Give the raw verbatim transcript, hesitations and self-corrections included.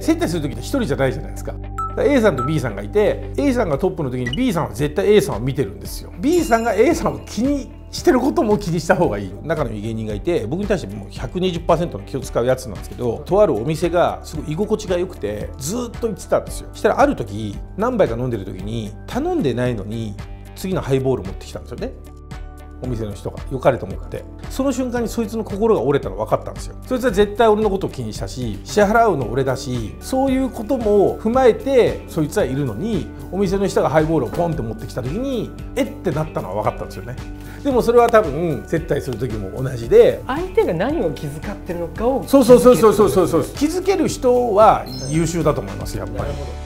接待する時って一人じゃないじゃないですか。A さんと B さんがいて A さんがトップの時に B さんは絶対 A さんを見てるんですよ。 B さんが A さんを気にしてることも気にした方がいい。仲のいい芸人がいて僕に対してもう ひゃくにじゅっパーセント の気を使うやつなんですけど、とあるお店がすごい居心地が良くてずっと行ってたんですよ。そしたらある時何杯か飲んでる時に頼んでないのに次のハイボール持ってきたんですよね、お店の人が。良かれと思って、その瞬間にそいつの心が折れたの分かったんですよ。そいつは絶対俺のことを気にしたし、支払うの俺だし、そういうことも踏まえてそいつはいるのに、お店の人がハイボールをポンって持ってきた時にえってなったのは分かったんですよね。でもそれは多分接待する時も同じで、 相手が何を気遣ってるのかをそうそうそうそうそうそうそう気づける人は優秀だと思います、やっぱり。